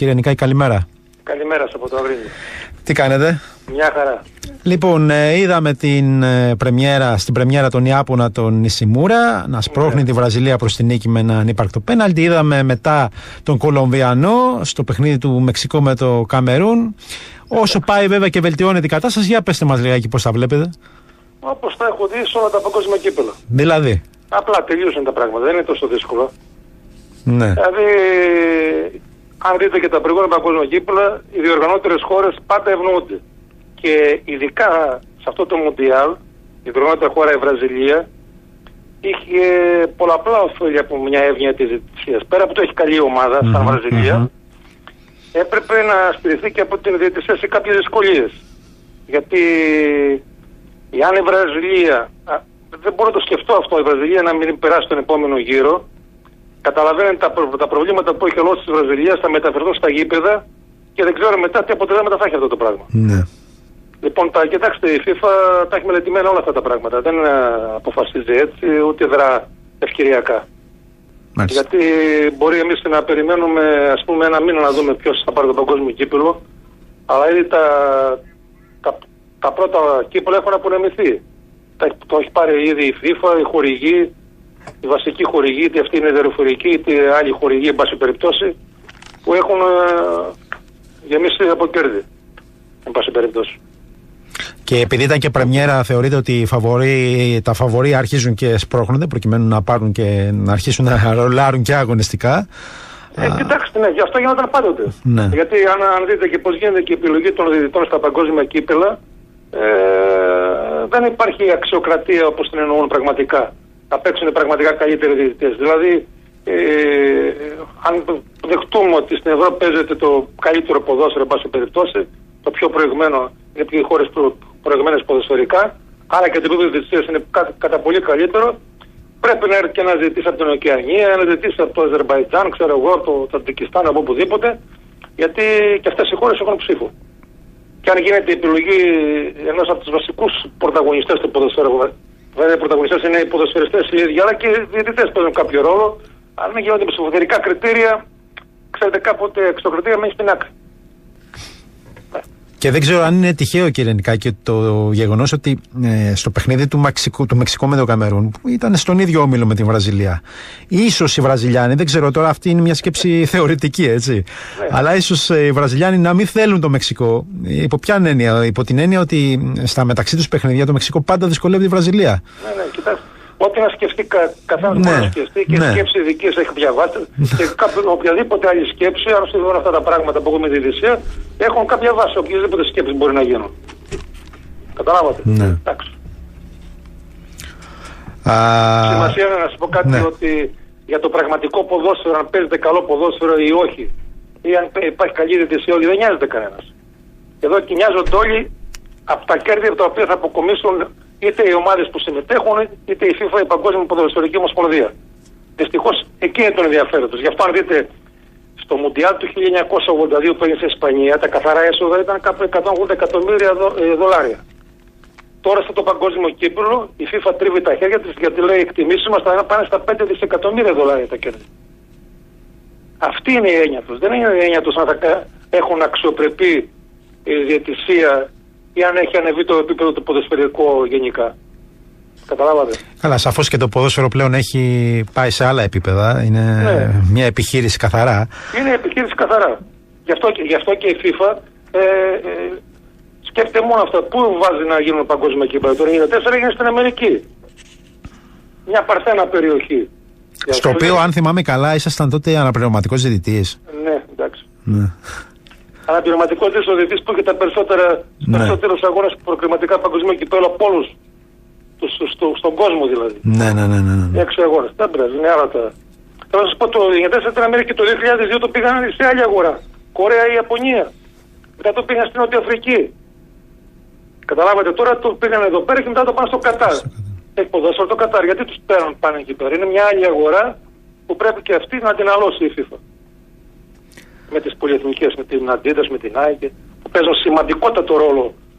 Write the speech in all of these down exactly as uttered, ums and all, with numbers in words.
Κύριε Νικάκη, καλημέρα. Καλημέρα σας από το Αγρίνιο. Τι κάνετε? Μια χαρά. Λοιπόν, ε, είδαμε την, ε, πρεμιέρα, στην πρεμιέρα τον Ιάπωνα τον Νισιμούρα να σπρώχνει yeah. τη Βραζιλία προς την νίκη με ένα ανύπαρκτο πέναλτι. Είδαμε μετά τον Κολομβιανό στο παιχνίδι του Μεξικό με το Καμερούν. Όσο yeah. πάει βέβαια και βελτιώνεται η κατάσταση, για πέστε μας λιγάκι πώς τα βλέπετε. Όπως τα έχω δει σε όλα τα παγκόσμια κύπελλα. Δηλαδή. Απλά τελείωσαν τα πράγματα, δεν είναι τόσο δύσκολο. Ναι. Δηλαδή, αν δείτε και τα προηγούμενα παγκόσμια κύπελλα, οι διοργανώτερες χώρες πάντα ευνοούνται. Και ειδικά σε αυτό το Μουντιάλ, η διοργανώτερη χώρα η Βραζιλία είχε πολλαπλά ωφέλη από μια εύνοια της διαιτησίας. Πέρα από το έχει καλή ομάδα, mm-hmm, σαν Βραζιλία, mm-hmm. έπρεπε να στηριχθεί και από την διαιτησία σε κάποιες δυσκολίες. Γιατί αν η Βραζιλία, α, δεν μπορώ να το σκεφτώ αυτό, η Βραζιλία να μην περάσει τον επόμενο γύρο, καταλαβαίνετε τα, προ, τα προβλήματα που έχει ο λαός της Βραζιλίας θα μεταφερθούν στα γήπεδα και δεν ξέρω μετά τι αποτελέσματα θα έχει αυτό το πράγμα. Ναι. Λοιπόν, τα, κοιτάξτε, η FIFA τα έχει μελετημένα όλα αυτά τα πράγματα. Δεν αποφασίζει έτσι, ούτε δρά ευκαιριακά. Μάλιστα. Γιατί μπορεί εμείς να περιμένουμε, ας πούμε, ένα μήνα να δούμε ποιος θα πάρει το παγκόσμιο κύπελλο, αλλά ήδη τα, τα, τα πρώτα κύπελλα έχουν απονεμηθεί. Τα, το έχει πάρει ήδη η FIFA, η χορηγή, η βασική χορηγή, είτε αυτή είναι δορυφορική, είτε άλλη χορηγή, εν πάση περιπτώσει, που έχουν ε, γεμίσει από κέρδη, εν πάση περιπτώσει. Και επειδή ήταν και πρεμιέρα, θεωρείτε ότι οι φαβορί, τα φαβορί αρχίζουν και σπρώχνονται προκειμένου να πάρουν και να αρχίσουν να ρολάρουν και αγωνιστικά? Ε, κοιτάξτε, ναι, γι' αυτό γινόταν πάντοτε. Ναι. Γιατί αν, αν δείτε και πώς γίνεται και η επιλογή των διαιτητών στα παγκόσμια κύπελλα, ε, δεν υπάρχει αξιοκρατία όπως την εννοούν πραγματικά. Θα παίξουν πραγματικά καλύτεροι διαιτητές. Δηλαδή, ε, αν δεχτούμε ότι στην Ευρώπη παίζεται το καλύτερο ποδόσφαιρο, εν πάση περιπτώσει, το πιο προηγμένο, είναι οι χώρες προ, προηγμένες ποδοσφαιρικά, άρα και το επίπεδο διαιτησίας είναι κα, κατά πολύ καλύτερο, πρέπει να έρθει και να ζητήσει από την Οκεανία, να ζητήσει από το Αζερμπαϊτζάν, ξέρω εγώ, το Τατζικιστάν, από οπουδήποτε, γιατί και αυτές οι χώρες έχουν ψήφο. Και αν γίνεται η επιλογή ενός από τους βασικούς πρωταγωνιστές του ποδοσφαίρου, βέβαια οι πρωταγωνιστές είναι οι ποδοσφαιριστές οι ίδιοι, αλλά και οι διαιτητές παίζουν κάποιο ρόλο. Αν δεν γίνονται με ψηφοδερικά κριτήρια, ξέρετε, κάποτε εξωκριτήρια μένει στην άκρη. Και δεν ξέρω αν είναι τυχαίο, κύριε Νικάκη, το γεγονός ότι ε, στο παιχνίδι του Μεξικού, του Μεξικού με το Καμερούν, που ήταν στον ίδιο όμιλο με την Βραζιλία, ίσως οι Βραζιλιάνοι, δεν ξέρω τώρα, αυτή είναι μια σκέψη θεωρητική, έτσι. Ναι. Αλλά ίσως οι Βραζιλιάνοι να μην θέλουν το Μεξικό. Υπό ποια έννοια? Υπό την έννοια ότι στα μεταξύ τους παιχνίδια το Μεξικό πάντα δυσκολεύει τη Βραζιλία. Ναι, ναι, κοιτάξτε. Ό,τι να σκεφτεί κα, καθένας ναι, μπορεί να σκεφτεί και ναι. η σκέψη δική σας έχει διαβάσει και κάποιο, οποιαδήποτε άλλη σκέψη, αν studιούν αυτά τα πράγματα που έχουμε τη διαιτησία, έχουν κάποια βάση, οποιαδήποτε σκέψη μπορεί να γίνουν. Καταλάβατε. Ναι. Εντάξει. Α... Σημασία είναι να σας πω κάτι ναι. ότι για το πραγματικό ποδόσφαιρο, αν παίζετε καλό ποδόσφαιρο ή όχι, ή αν υπάρχει καλή διαιτησία, όλοι δεν νοιάζεται κανένας. Εδώ και νοιάζονται όλοι από τα κέρδη από τα οποία θα αποκομίσουν είτε οι ομάδες που συμμετέχουν, είτε η FIFA, η Παγκόσμια Ποδοσφαιρική Ομοσπονδία. Δυστυχώς εκεί είναι το ενδιαφέρον. Γι' αυτό αν δείτε στο Μουντιάλ του χίλια εννιακόσια ογδόντα δύο που έγινε στην Ισπανία, τα καθαρά έσοδα ήταν κάπου εκατόν ογδόντα εκατομμύρια δο, ε, δολάρια. Τώρα στο παγκόσμιο κύπελλο η FIFA τρίβει τα χέρια της γιατί λέει εκτιμήσεις μας θα πάνε στα πέντε δισεκατομμύρια δολάρια τα κέρδη. Αυτή είναι η έννοια τους. Δεν είναι η έννοια τους αν θα έχουν αξιοπρεπή ε, διαιτησία ή αν έχει ανεβεί το επίπεδο του ποδοσφαιρικού γενικά. Καταλάβατε. Καλά, σαφώς και το ποδόσφαιρο πλέον έχει πάει σε άλλα επίπεδα. Είναι ναι. μια επιχείρηση καθαρά. Είναι επιχείρηση καθαρά. Γι' αυτό και, γι' αυτό και η FIFA ε, ε, σκέφτεται μόνο αυτά. Πού βάζει να γίνουν παγκόσμια κύπελλα? Το ενενήντα τέσσερα έγινε στην Αμερική. Μια παρθένα περιοχή. Στο οποίο, αν θυμάμαι καλά, ήσασταν τότε αναπληρωματικός διαιτητής. Ναι, εντάξει. Ναι. Αναπληρωματικός διαιτητής που είχε τα περισσότερα, ναι. περισσότερους αγώνες προκριματικά παγκοσμίου κυπέλλου από όλους. Στο, στο, στον κόσμο δηλαδή. Ναι, ναι, ναι. ναι, ναι. Έξι αγώνες. Δεν πειράζει, είναι άλλα τα. Θέλω να σας πω το ενενήντα τέσσερα στην Αμερική το δύο χιλιάδες δύο το πήγαν σε άλλη αγορά. Κορέα ή Ιαπωνία. Μετά το πήγαν στην Νότια Αφρική. Καταλάβατε, τώρα το πήγαν εδώ πέρα και μετά το πάνε στο Κατάρ. Έχει ποδόσφαιρο το Κατάρ. Γιατί τους παίρνουν πάνε εκεί πέρα? Είναι μια άλλη αγορά που πρέπει και αυτή να την αλώσει η FIFA. Με τις πολυεθνικές, με την Adidas, με την Nike, που παίζουν σημαντικότατο ρόλο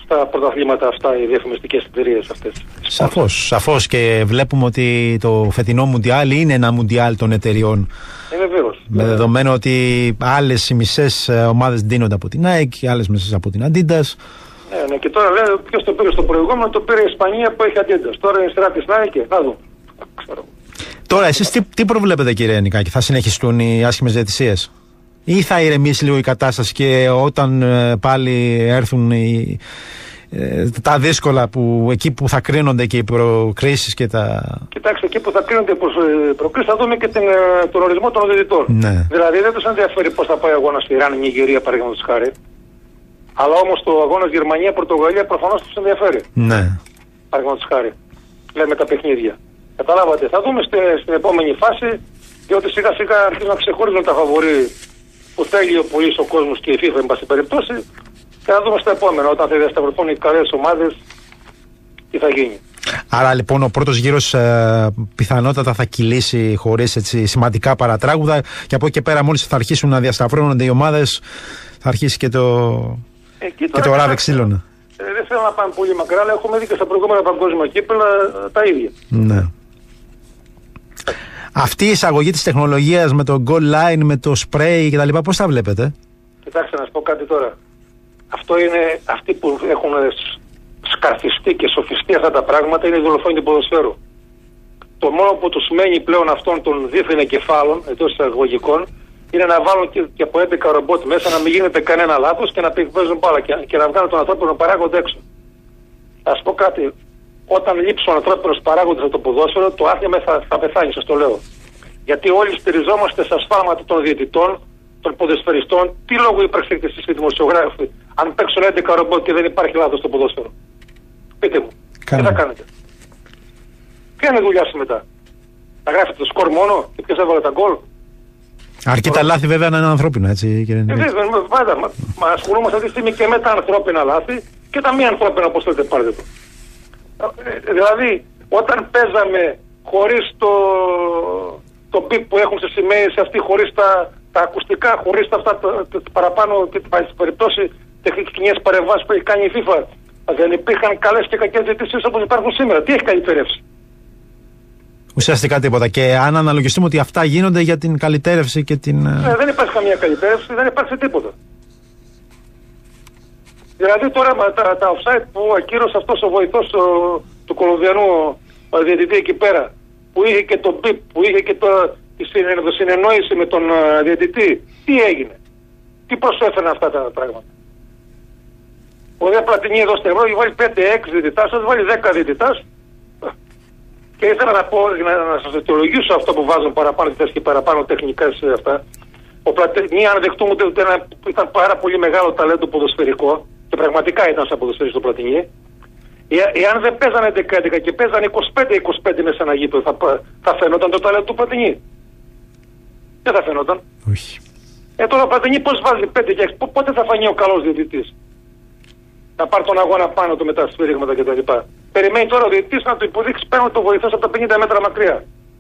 στα πρωταθλήματα αυτά οι διαφημιστικές εταιρείες αυτές. Σαφώς, σαφώς, και βλέπουμε ότι το φετινό Μουντιάλ είναι ένα Μουντιάλ των εταιριών. Ε, βεβαίως. Με δεδομένο ότι άλλες οι μισές ομάδες δίνονται από την ΑΕΚ και άλλες μισές από την Αντίντας. Ναι, ναι, και τώρα λέει ποιος το πήρε στο προηγούμενο, το πήρε η Ισπανία που έχει Αντίντας. Τώρα είναι σειρά της ΑΕΚ και θα δούμε. Ξέρω. Τώρα εσείς τι, τι προβλέπετε, κύριε Νικάκη, θα συνεχιστούν οι άσχημες διαιτησίες ή θα ηρεμήσει λίγο η κατάσταση και όταν ε, πάλι έρθουν οι, ε, τα δύσκολα που, εκεί που θα κρίνονται και οι προκρίσεις και τα... Κοιτάξτε, εκεί που θα κρίνονται οι προκρίσεις θα δούμε και την, τον ορισμό των διαιτητών. Ναι. Δηλαδή δεν τους ενδιαφέρει πώς θα πάει ο αγώνας στη Ιράν, η Νιγηρία παραδείγματος χάρη. Αλλά όμως το αγώνας Γερμανία-Πορτογαλία προφανώς τους ενδιαφέρει. Ναι. Παραδείγματος χάρη. Λέμε τα παιχνίδια. Καταλάβατε, θα δούμε στη, στην επόμενη φάση, διότι σιγά σιγά αρχίζουν να ξεχωρίζουν τα φαβορί που θέλει ο πολύς ο κόσμος και η FIFA εν πάση περιπτώσει, και θα δούμε στα επόμενα, όταν θα διασταυρωθούν οι καλές ομάδες, τι θα γίνει. Άρα λοιπόν ο πρώτος γύρος ε, πιθανότατα θα κυλήσει χωρίς έτσι, σημαντικά παρατράγουδα, και από εκεί και πέρα μόλις θα αρχίσουν να διασταυρώνονται οι ομάδες θα αρχίσει και το, Εκεί και το ράβε ξύλωνα. Ε, δεν θέλω να πάμε πολύ μακρά, αλλά έχουμε δει και στα προηγούμενα παγκόσμια κύπελα τα ίδια. Ναι. Αυτή η εισαγωγή της τεχνολογίας με το goal line, με το spray και τα λοιπά, πώς τα βλέπετε? Κοιτάξτε, να σας πω κάτι τώρα. Αυτό είναι αυτοί που έχουν σκαρφιστεί και σοφιστεί αυτά τα πράγματα, είναι οι δολοφόνοι του ποδοσφαίρου. Το μόνο που τους μένει πλέον αυτών των δίθεν εγκεφάλων, εντός εισαγωγικών, είναι να βάλουν και, και από έντεκα ρομπότ μέσα, να μην γίνεται κανένα λάθος και να παίζουν μπάλα και, και να βγάλουν τον ανθρώπινο παράγοντα έξω. Θα σας πω κάτι. Όταν λείψει ο ανθρώπινος παράγοντας από το ποδόσφαιρο, το άθλημα θα, θα πεθάνει, σας το λέω. Γιατί όλοι στηριζόμαστε στα σφάλματα των διαιτητών, των ποδοσφαιριστών. Τι λόγο υπαρξέτε εσείς οι δημοσιογράφοι, αν παίξουν έντεκα ρομπότ και δεν υπάρχει λάθος στο ποδόσφαιρο? Πείτε μου, τι θα κάνετε? Ποια είναι η δουλειά σας μετά? Θα γράφετε το σκορ μόνο και ποιος έβαλε τα γκολ? Αρκεί τα λάθη βέβαια να είναι ανθρώπινα, έτσι, κύριε Νικάκη. Βέβαια, πάντα. Μα, μα ασχολούμαστε αυτή τη στιγμή και με τα ανθρώπινα λάθη και τα μη ανθρώπινα, όπως θέλετε, πάρτε το. Ε, δηλαδή, όταν παίζαμε χωρίς το, το μπιπ που έχουν στις σημαίες αυτοί, χωρίς τα, τα ακουστικά, χωρίς τα, αυτά, τα, τα παραπάνω και στην περιπτώσει τεχνικές παρεμβάσεις που έχει κάνει η FIFA, δεν υπήρχαν καλές και κακές διαιτησίες όπως υπάρχουν σήμερα? Τι έχει καλυτερεύσει? Ουσιαστικά τίποτα. Και αν αναλογιστούμε ότι αυτά γίνονται για την καλυτέρευση και την... Ε, δεν υπάρχει καμία καλυτέρευση, δεν υπάρχει τίποτα. Δηλαδή τώρα τα, τα offside που ακύρωσε αυτός ο βοηθός ο, του Κολομβιανού διαιτητή εκεί πέρα, που είχε και το μπιπ, που είχε και το, τη συνεννόηση με τον uh, διαιτητή, τι έγινε? Τι προσέφεραν αυτά τα πράγματα? Ο δε Πλατινί εδώ στην Ευρώπη βάλει πέντε έξι διαιτητάς, σας βάλει δέκα διαιτητάς. Και ήθελα να πω, να, να σας αιτιολογήσω αυτό που βάζουν παραπάνω και παραπάνω τεχνικά σε αυτά. Ο Πλατινί, αν δεχτούμε ότι ήταν πάρα πολύ μεγάλο ταλέντο ποδοσφαιρικό, και πραγματικά ήταν σαν ποδοσφαιρικό στο Πλατινί, εάν δεν παίζανε έντεκα έντεκα και παίζανε είκοσι πέντε είκοσι πέντε μέσα ένα γήπεδο, θα, θα φαίνονταν το ταλέντο του Πλατινί? Δεν θα φαίνονταν. Όχι. Ε, τώρα ο Πλατινί πώς βάζει πέντε και έξι, πότε θα φανεί ο καλός διαιτητής? Να πάρει τον αγώνα πάνω του με τα σφύριγματα κτλ. Περιμένει τώρα ο διαιτητής να του υποδείξει παίρνω το βοηθός από τα πενήντα μέτρα μακριά.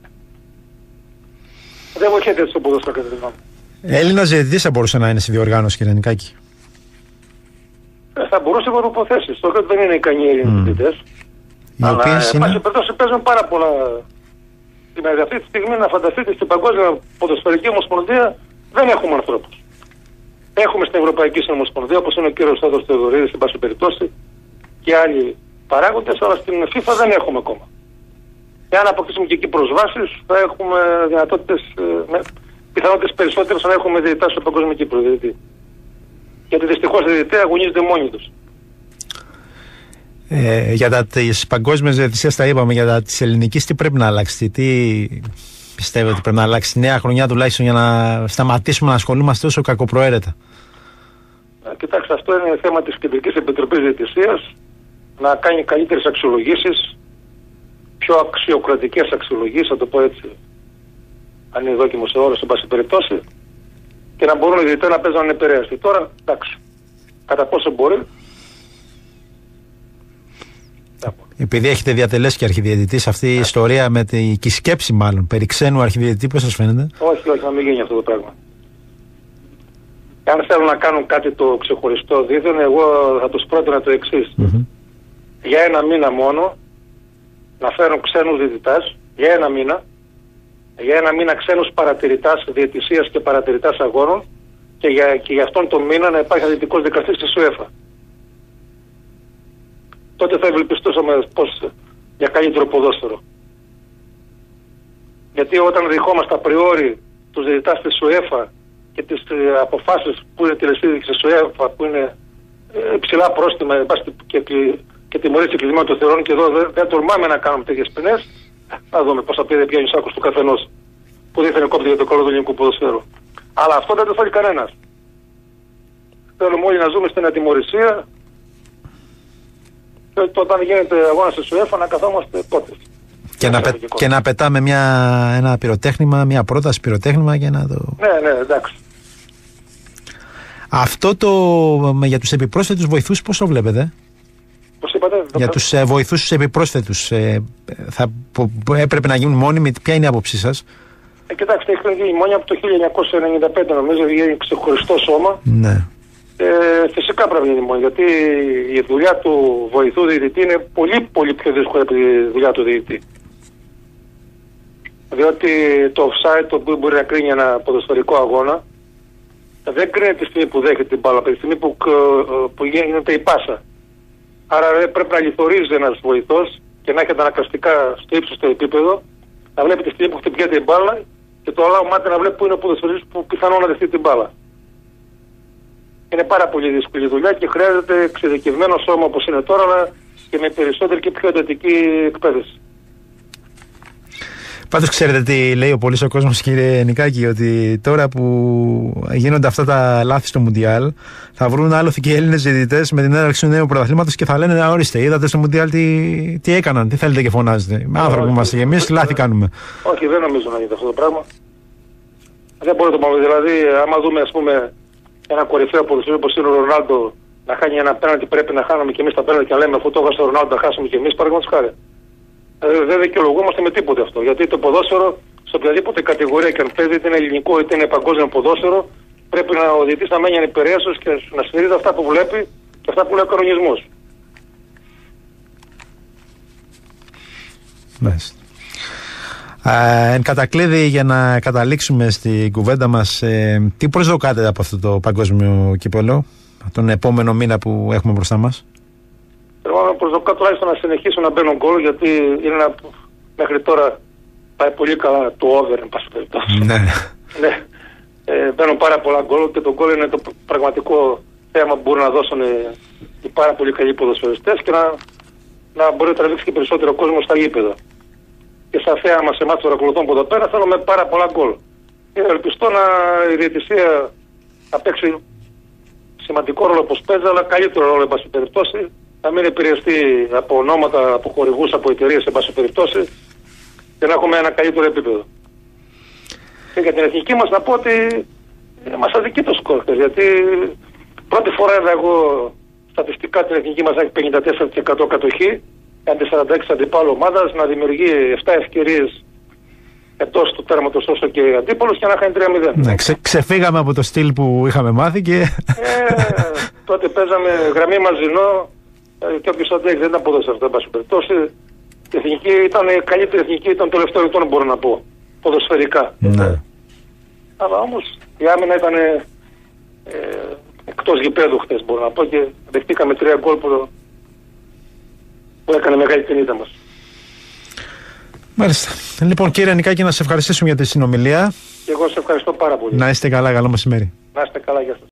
Δεν βοηθιέται έτσι το ποδόσφαιρο κατά τη γνώμη μου. Έλληνας διαιτητής θα μπορούσε να είναι στη διοργάνωση, κύριε Νικάκη? Ε, θα μπορούσε με υποθέσεις. Το δεν είναι ικανοί οι Έλληνες διαιτητές. Οι οποίες είναι... Αλλά παίζουν πάρα πολλά. Δηλαδή αυτή τη στιγμή να φανταστείτε στην Παγκόσμια Ποδοσφαιρική Ομοσπονδία δεν έχουμε ανθρώπους. Έχουμε στην Ευρωπαϊκή Συνομοσπονδία, όπως είναι ο κύριος Στάδος Θεοδωρίδης, στην πάση περιπτώσει, και άλλοι παράγοντες, αλλά στην FIFA δεν έχουμε ακόμα. Εάν αποκτήσουμε και εκεί προσβάσεις, θα έχουμε δυνατότητες, πιθανότητες περισσότερες να έχουμε διαιτητάς στο παγκόσμιο κύπρο. Δηλαδή. Γιατί δυστυχώς οι διαιτητές αγωνίζονται μόνοι τους. Ε, για τις παγκόσμιες διαιτησίες τα είπαμε, για τις ελληνικές τι πρέπει να αλλάξει? Τι πιστεύετε ότι πρέπει να αλλάξει τη νέα χρονιά τουλάχιστον για να σταματήσουμε να ασχολούμαστε τόσο κακοπροαίρετα? Ε, κοιτάξτε, αυτό είναι θέμα της Κεντρικής Επιτροπής Διαιτησίας, να κάνει καλύτερες αξιολογήσεις, πιο αξιοκρατικές αξιολογήσεις, θα το πω έτσι, αν είναι δόκιμος ο όρος, εν πάση περιπτώσει, και να μπορούν οι διαιτητές να παίζουν ανεπηρέαστοι. Τώρα, εντάξει, κατά πόσο μπορεί. Επειδή έχετε διατελέσει και αρχιδιαιτητής, αυτή η ιστορία με τη και η σκέψη μάλλον περί ξένου αρχιδιαιτητή, πώς σας φαίνεται? Όχι, όχι, να μην γίνει αυτό το πράγμα. αν θέλουν να κάνουν κάτι το ξεχωριστό δίθεν, εγώ θα τους πρότεινα το εξής. Mm-hmm. Για ένα μήνα μόνο να φέρουν ξένους διαιτητάς, για ένα μήνα, για ένα μήνα ξένους παρατηρητάς διαιτησίας και παρατηρητάς αγώνων και για, και για αυτόν τον μήνα να υπάρχει αδιτικός δικαστής στη UEFA. Τότε θα ευελπιστούσαμε πως για καλύτερο ποδόσφαιρο. Γιατί όταν δεχόμαστε απριόρι τους διαιτητάς της UEFA και τις ε, αποφάσεις που είναι τηλεσίδικες της UEFA, που είναι ε, υψηλά πρόστιμα και, και, και τιμωρίες κλεισμένων των θερών, και εδώ δεν, δεν τολμάμε να κάνουμε τέτοιες ποινές, να δούμε πώς θα πει πιάνει ο σάκος του καθενός που δεν θέλει κόψει για το καλό του ελληνικού ποδοσφαίρου. Αλλά αυτό δεν το θέλει κανένας. Θέλουμε όλοι να ζούμε στην ατιμωρησία και όταν γίνεται αγώνας της UEFA να καθόμαστε πότε. Και να, πε, και να πετάμε μια, ένα πυροτέχνημα, μια πρόταση πυροτέχνημα για να το... Ναι, ναι, εντάξει. Αυτό το για τους επιπρόσθετους βοηθούς πώς το βλέπετε? Πώς είπατε? Για τους ε, βοηθούς τους επιπρόσθετους ε, θα πο, έπρεπε να γίνουν μόνιμοι, ποια είναι η άποψή σας? Ε, κοιτάξτε, έχουν γίνει μόνοι από το χίλια εννιακόσια ενενήντα πέντε νομίζω, γίνει ξεχωριστό σώμα. Ναι. Ε, φυσικά πρέπει να γίνει μόνοι, γιατί η δουλειά του βοηθού διαιτητή είναι πολύ πολύ πιο δύσκολη από τη δουλειά του διαιτητή. Διότι το offside, το οποίο μπορεί να κρίνει ένα ποδοσφαιρικό αγώνα, δεν κρίνεται τη στιγμή που δέχεται την μπάλα, από τη στιγμή που, που γίνεται η πάσα. Άρα πρέπει να λιθορίζει ένας βοηθός και να έχετε αναγκαστικά στο ύψιστο επίπεδο, να βλέπει τη στιγμή που χτυπιέται η μπάλα και το άλλο μάτι να βλέπει που είναι ο ποδοσφαιριστής που πιθανόν να δεχτεί την μπάλα. Είναι πάρα πολύ δύσκολη δουλειά και χρειάζεται εξειδικευμένο σώμα όπως είναι τώρα, αλλά και με περισσότερη και πιο εντατική εκπαίδευση. Πάντως ξέρετε τι λέει ο πολύς ο κόσμος, κύριε Νικάκη, ότι τώρα που γίνονται αυτά τα λάθη στο Μουντιάλ θα βρουν άλοθη και οι Έλληνες διαιτητές με την έναρξη του νέου πρωταθλήματος και θα λένε να ορίστε, είδατε στο Μουντιάλ τι, τι έκαναν, τι θέλετε και φωνάζετε. Άνθρωποι είμαστε και εμείς, λάθη κάνουμε. Όχι, δεν νομίζω να γίνεται αυτό το πράγμα. Δεν μπορεί να το πούμε. Δηλαδή, άμα δούμε ας πούμε ένα κορυφαίο ποδοσφαιριστή όπως είναι ο Ρονάλντο να χάνει ένα πέναλτι, πρέπει να χάνουμε και εμείς τα πέναλτι και να λέμε αφού το έχασε ο Ρονάλντο να χάσουμε και εμείς, παραδείγματος χάρη. Δεν δικαιολογούμαστε με τίποτε αυτό. Γιατί το ποδόσφαιρο, σε οποιαδήποτε κατηγορία και αν παίζει, είτε είναι ελληνικό είτε είναι παγκόσμιο ποδόσφαιρο, πρέπει να ο διαιτητής να μένει ανυπηρέαστος και να στηρίζει αυτά που βλέπει και αυτά που λέει ο κανονισμός. Μάλιστα. Ε, εν κατακλείδη, για να καταλήξουμε στην κουβέντα μας, ε, τι προσδοκάτε από αυτό το παγκόσμιο κύπελλο τον επόμενο μήνα που έχουμε μπροστά μας? Εγώ προσδοκά τουλάχιστον να συνεχίσουν να μπαίνουν γκολ, γιατί είναι ένα, μέχρι τώρα πάει πολύ καλά το over, εν πάση περιπτώσει. Ναι. Ναι. Ε, μπαίνουν πάρα πολλά γκολ και το γκολ είναι το πραγματικό θέμα που μπορούν να δώσουν οι πάρα πολύ καλοί ποδοσφαιριστές και να, να μπορεί να τραβήξει και περισσότερο κόσμο στα γήπεδα. Και στα θέαμα σε εμάς παρακολουθών από εδώ πέρα θέλουμε πάρα πολλά γκολ. Και ελπιστώ να η διαιτησία να παίξει σημαντικό ρόλο όπως παίζει, αλλά καλύτερο ρόλο εν πάση περιπτώσει. Να μην επηρεαστεί από ονόματα, από χορηγούς, από εταιρείες σε πάση περιπτώσει και να έχουμε ένα καλύτερο επίπεδο. Και για την εθνική μας να πω ότι μας αδικεί το σκορ, γιατί πρώτη φορά είδα εγώ στατιστικά την εθνική μας να έχει πενήντα τέσσερα τοις εκατό κατοχή, αντί σαράντα έξι αντιπάλου ομάδας, να δημιουργεί επτά ευκαιρίες εκτός του τέρματος όσο και αντίπολος και να χάνει τρία μηδέν. Ναι, ξε, ξεφύγαμε από το στυλ που είχαμε μάθει και... Ε, τότε παίζαμε γραμμή μαζινό. Και όποιος αντέχει δεν ήταν ποδόσφαιρο αυτό, εν πάση περιπτώσει. Η εθνική ήταν η καλύτερη εθνική, ήταν το τελευταίο ετών, μπορώ να πω. Ποδοσφαιρικά. Ναι. Αλλά όμως η άμυνα ήταν ε, εκτός γηπέδου χτες, μπορώ να πω, και δεχτήκαμε τρία γκολ που, που έκανε μεγάλη την ήττα μας. Μάλιστα. Λοιπόν, κύριε Νικάκη, να σε ευχαριστήσουμε για τη συνομιλία. Και εγώ σε ευχαριστώ πάρα πολύ. Να είστε καλά, καλό μεσημέρι. Να είστε καλά, γεια σας.